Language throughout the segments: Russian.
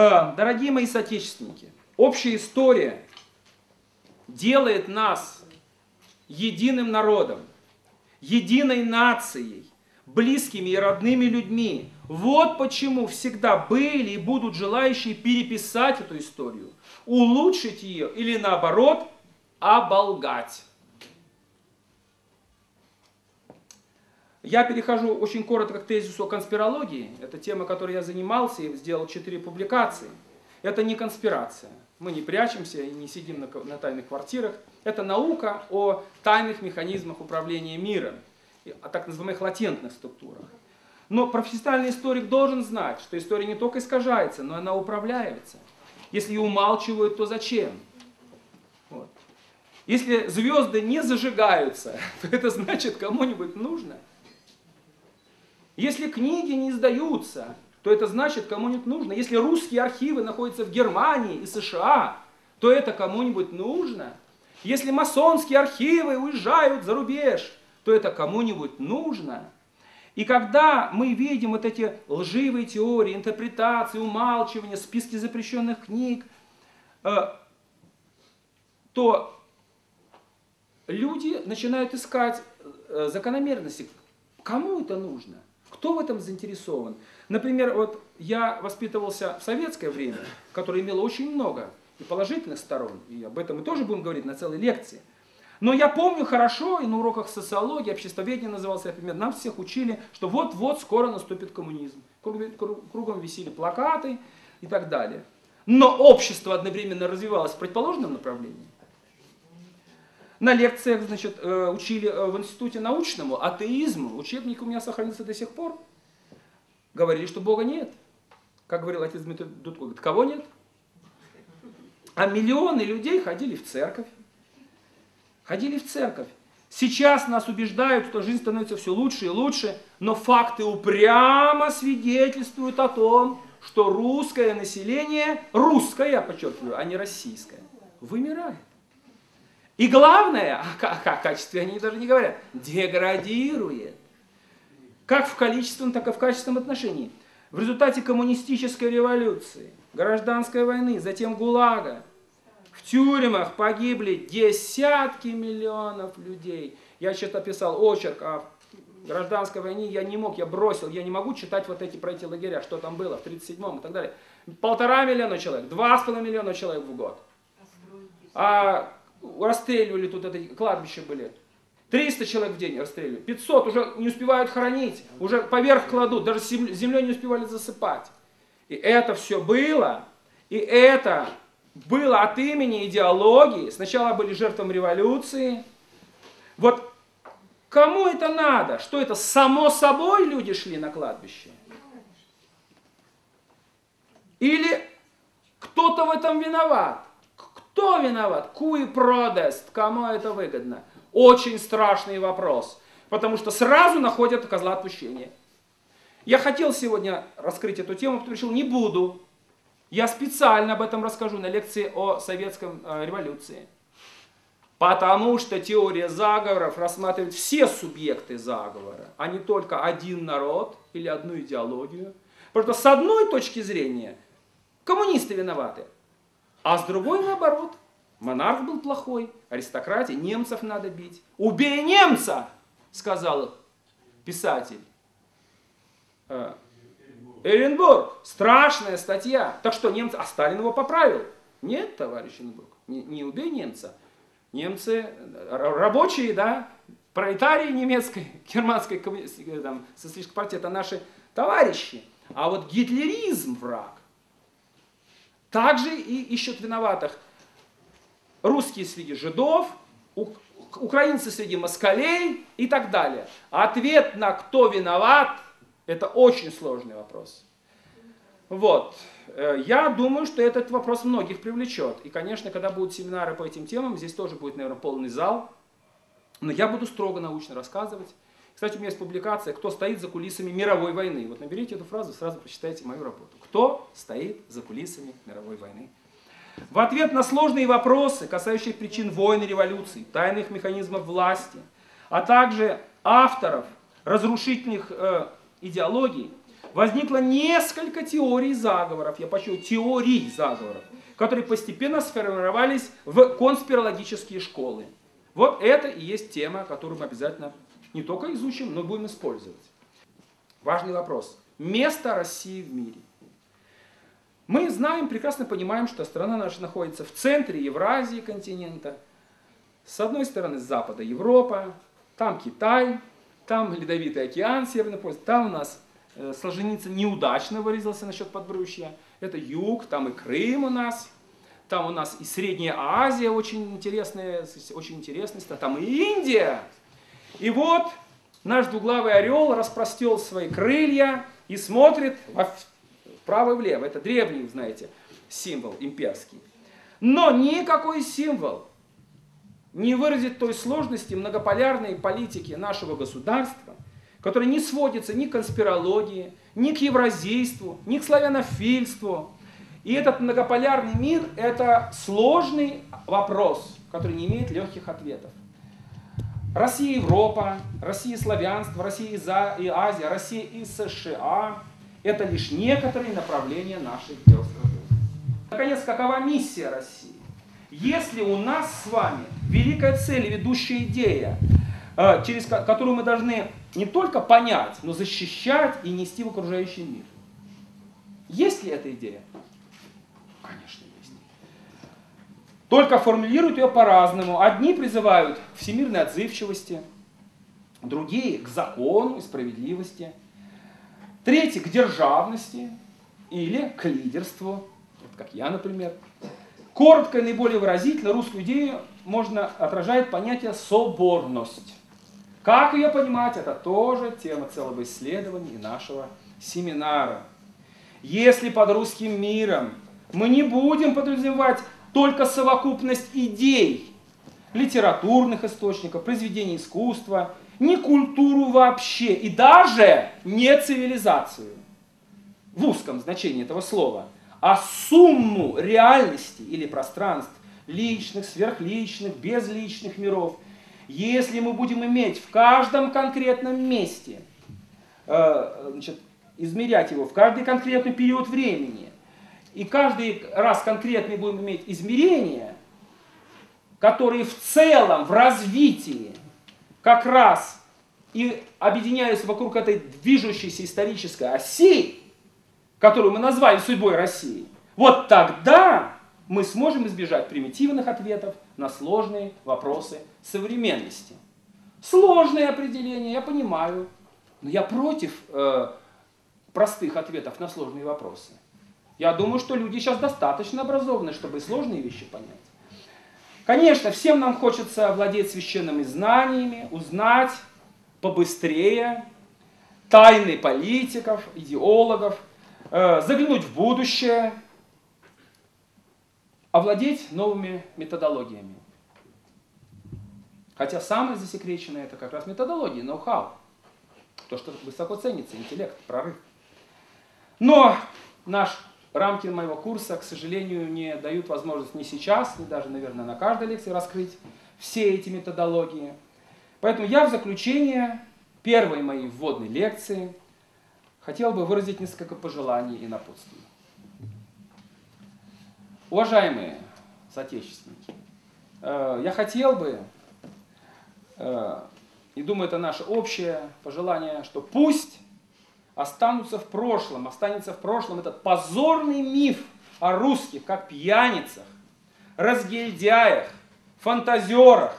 Дорогие мои соотечественники, общая история делает нас единым народом, единой нацией, близкими и родными людьми. Вот почему всегда были и будут желающие переписать эту историю, улучшить ее или наоборот оболгать. Я перехожу очень коротко к тезису о конспирологии. Это тема, которой я занимался и сделал 4 публикации. Это не конспирация. Мы не прячемся и не сидим на тайных квартирах. Это наука о тайных механизмах управления миром, о так называемых латентных структурах. Но профессиональный историк должен знать, что история не только искажается, но она управляется. Если ее умалчивают, то зачем? Вот. Если звезды не зажигаются, то это значит, кому-нибудь нужно. Если книги не издаются, то это значит, кому-нибудь нужно. Если русские архивы находятся в Германии и США, то это кому-нибудь нужно. Если масонские архивы уезжают за рубеж, то это кому-нибудь нужно. И когда мы видим вот эти лживые теории, интерпретации, умалчивания, списки запрещенных книг, то люди начинают искать закономерности. Кому это нужно? Кто в этом заинтересован? Например, вот я воспитывался в советское время, которое имело очень много и положительных сторон, и об этом мы тоже будем говорить на целой лекции. Но я помню хорошо, и на уроках социологии, обществоведения назывался, например, нам всех учили, что вот-вот скоро наступит коммунизм. Кругом висели плакаты и так далее. Но общество одновременно развивалось в противоположном направлении. На лекциях, значит, учили в институте научному атеизму. Учебник у меня сохранился до сих пор. Говорили, что Бога нет. Как говорил отец Дмитрий Дудко, говорит, кого нет? А миллионы людей ходили в церковь. Ходили в церковь. Сейчас нас убеждают, что жизнь становится все лучше и лучше, но факты упрямо свидетельствуют о том, что русское население, русское, подчеркиваю, а не российское, вымирает. И главное, о качестве они даже не говорят, деградирует. Как в количественном, так и в качественном отношении. В результате коммунистической революции, гражданской войны, затем ГУЛАГа, в тюрьмах погибли десятки миллионов людей. Я что-то писал очерк о гражданской войне, я не мог, я бросил, я не могу читать вот про эти лагеря, что там было в 1937 и так далее. 1,5 миллиона человек, 2,5 миллиона человек в год. А расстреливали тут, это кладбища были. 300 человек в день расстреливали, 500 уже не успевают хоронить, уже поверх кладут, даже землей не успевали засыпать. И это все было, и это было от имени идеологии. Сначала были жертвами революции. Вот кому это надо? Что это, само собой люди шли на кладбище? Или кто-то в этом виноват? Кто виноват? Cui prodest? Кому это выгодно? Очень страшный вопрос. Потому что сразу находят козла отпущения. Я хотел сегодня раскрыть эту тему, потому что решил, не буду. Я специально об этом расскажу на лекции о советской революции. Потому что теория заговоров рассматривает все субъекты заговора, а не только один народ или одну идеологию. Потому что с одной точки зрения коммунисты виноваты, а с другой наоборот. Монарх был плохой, аристократия, немцев надо бить. «Убей немца!» сказал писатель. Эренбург. Страшная статья. Так что немцы... А Сталин его поправил. Нет, товарищ Эренбург, не убей немца. Немцы, рабочие, да, пролетарии немецкой, германской социалистической партии, это наши товарищи. А вот гитлеризм враг. Также и ищут виноватых. Русские среди жидов, украинцы среди москалей и так далее. Ответ на кто виноват, это очень сложный вопрос. Вот. Я думаю, что этот вопрос многих привлечет. И, конечно, когда будут семинары по этим темам, здесь тоже будет, наверное, полный зал. Но я буду строго научно рассказывать. Кстати, у меня есть публикация «Кто стоит за кулисами мировой войны». Вот наберите эту фразу, сразу прочитайте мою работу. Кто стоит за кулисами мировой войны? В ответ на сложные вопросы, касающие причин войн и революций, тайных механизмов власти, а также авторов разрушительных идеологий, возникло несколько теорий заговоров, я подчеркиваю, теорий заговоров, которые постепенно сформировались в конспирологические школы. Вот это и есть тема, которую мы обязательно не только изучим, но и будем использовать. Важный вопрос. Место России в мире. Мы знаем, прекрасно понимаем, что страна наша находится в центре Евразии континента. С одной стороны с запада Европа, там Китай, там Ледовитый океан, Северный полюс, там у нас Солженицын неудачно выразился насчет Подбрюшья. Это юг, там и Крым у нас, там у нас и Средняя Азия очень интересная, там и Индия. И вот наш двуглавый орел распростел свои крылья и смотрит вправо и влево. Это древний, знаете, символ имперский. Но никакой символ не выразит той сложности многополярной политики нашего государства, которая не сводится ни к конспирологии, ни к евразийству, ни к славянофильству. И этот многополярный мир – это сложный вопрос, который не имеет легких ответов. Россия – Европа, Россия – славянство, Россия и Азия, Россия и США – это лишь некоторые направления наших дел. Наконец, какова миссия России? Если у нас с вами великая цель, ведущая идея, через которую мы должны не только понять, но защищать и нести в окружающий мир. Есть ли эта идея? Конечно, есть. Только формулируют ее по-разному. Одни призывают к всемирной отзывчивости, другие к закону и справедливости, третьи к державности или к лидерству, вот как я, например. Коротко и наиболее выразительно русскую идею можно отражает понятие «соборность». Как ее понимать, это тоже тема целого исследования и нашего семинара. Если под русским миром мы не будем подразумевать только совокупность идей, литературных источников, произведений искусства, не культуру вообще и даже не цивилизацию в узком значении этого слова, а сумму реальностей или пространств, личных, сверхличных, безличных миров, если мы будем иметь в каждом конкретном месте, измерять его в каждый конкретный период времени, и каждый раз конкретный будем иметь измерения, которые в целом, в развитии, как раз и объединяются вокруг этой движущейся исторической оси, которую мы назвали судьбой России, вот тогда мы сможем избежать примитивных ответов на сложные вопросы современности. Сложные определения, я понимаю, но я против простых ответов на сложные вопросы. Я думаю, что люди сейчас достаточно образованы, чтобы и сложные вещи понять. Конечно, всем нам хочется овладеть священными знаниями, узнать побыстрее тайны политиков, идеологов, заглянуть в будущее, овладеть новыми методологиями. Хотя самое засекреченное это как раз методология, ноу-хау. То, что высоко ценится, интеллект, прорыв. Но рамки моего курса, к сожалению, не дают возможность ни сейчас, ни даже, наверное, на каждой лекции раскрыть все эти методологии. Поэтому я в заключение первой моей вводной лекции хотел бы выразить несколько пожеланий и напутствий. Уважаемые соотечественники, я хотел бы, и думаю, это наше общее пожелание, что пусть останется в прошлом этот позорный миф о русских, как пьяницах, разгильдяях, фантазерах,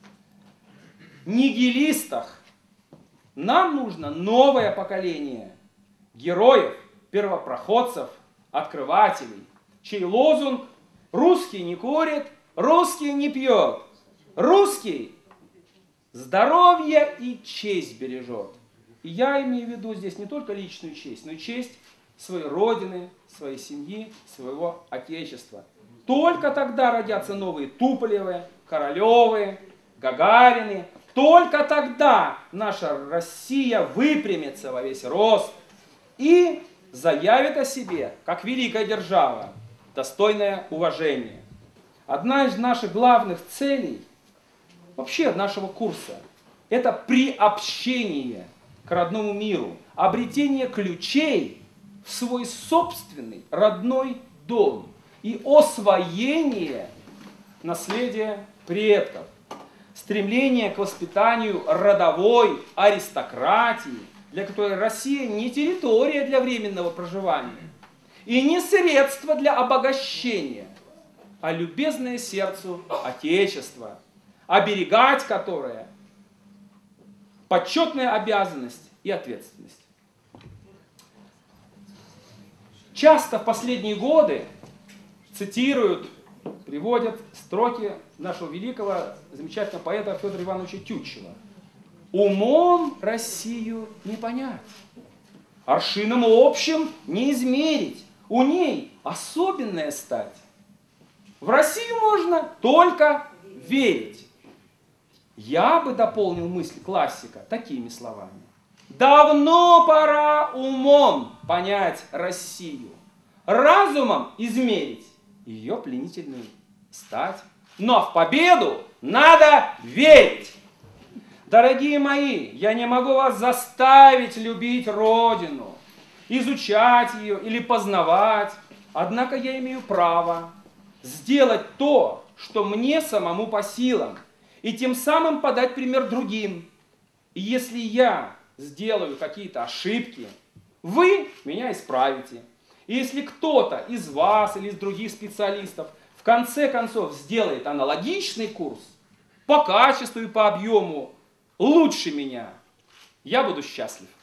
нигилистах. Нам нужно новое поколение героев, первопроходцев, открывателей, чей лозунг «Русский не курит, русский не пьет, русский здоровье и честь бережет». И я имею в виду здесь не только личную честь, но и честь своей родины, своей семьи, своего отечества. Только тогда родятся новые Туполевы, Королевы, Гагарины. Только тогда наша Россия выпрямится во весь рост и заявит о себе, как великая держава, достойное уважение. Одна из наших главных целей, вообще нашего курса, это приобщение к родному миру, обретение ключей в свой собственный родной дом и освоение наследия предков, стремление к воспитанию родовой аристократии, для которой Россия не территория для временного проживания и не средство для обогащения, а любезное сердцу Отечество, оберегать которое почетная обязанность и ответственность. Часто в последние годы цитируют, приводят строки нашего великого, замечательного поэта Федора Ивановича Тютчева. «Умом Россию не понять, аршином общим не измерить, у ней особенная стать. В Россию можно только верить». Я бы дополнил мысль классика такими словами. Давно пора умом понять Россию, разумом измерить ее пленительную стать. Но в победу надо верить. Дорогие мои, я не могу вас заставить любить Родину, изучать ее или познавать. Однако я имею право сделать то, что мне самому по силам, и тем самым подать пример другим. И если я сделаю какие-то ошибки, вы меня исправите. И если кто-то из вас или из других специалистов в конце концов сделает аналогичный курс по качеству и по объему лучше меня, я буду счастлив.